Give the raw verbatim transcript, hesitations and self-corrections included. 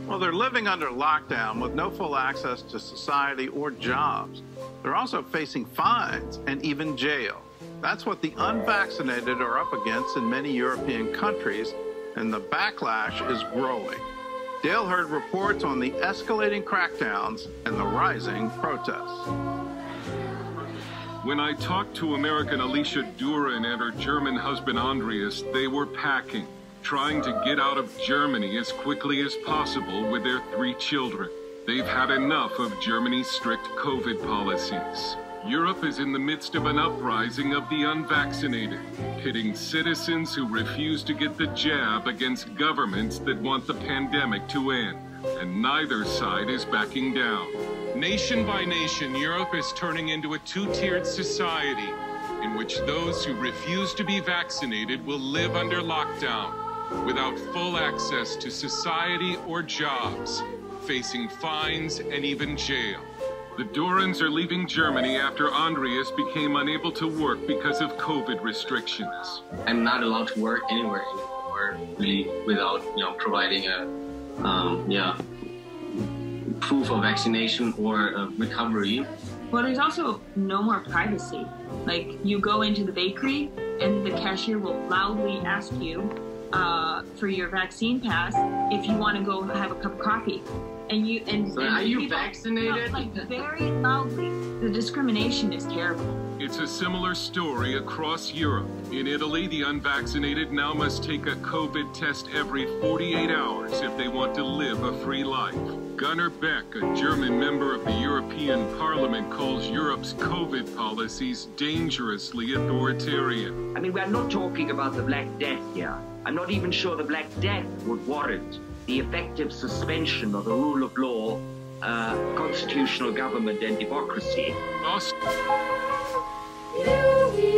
Well, they're living under lockdown with no full access to society or jobs. They're also facing fines and even jail. That's what the unvaccinated are up against in many European countries, and the backlash is growing. Dale heard reports on the escalating crackdowns and the rising protests. When I talked to American Alicia Duran and her German husband Andreas, they were packing, trying to get out of Germany as quickly as possible with their three children. They've had enough of Germany's strict COVID policies. Europe is in the midst of an uprising of the unvaccinated, pitting citizens who refuse to get the jab against governments that want the pandemic to end. And neither side is backing down. Nation by nation, Europe is turning into a two-tiered society in which those who refuse to be vaccinated will live under lockdown, without full access to society or jobs, facing fines and even jail. The Durans are leaving Germany after Andreas became unable to work because of COVID restrictions. I'm not allowed to work anywhere anymore, really, without, you know, providing a, um, yeah, proof of vaccination or uh, recovery. Well, there's also no more privacy. Like, you go into the bakery and the cashier will loudly ask you uh, for your vaccine pass if you want to go have a cup of coffee. And you and, so and are you people, vaccinated? No, like very loudly. The discrimination is terrible. It's a similar story across Europe. In Italy, the unvaccinated now must take a COVID test every forty-eight hours if they want to live a free life. Gunnar Beck, a German member of the European Parliament, calls Europe's COVID policies dangerously authoritarian. I mean, we're not talking about the Black Death here. I'm not even sure the Black Death would warrant the effective suspension of the rule of law, uh, constitutional government and democracy. Aust-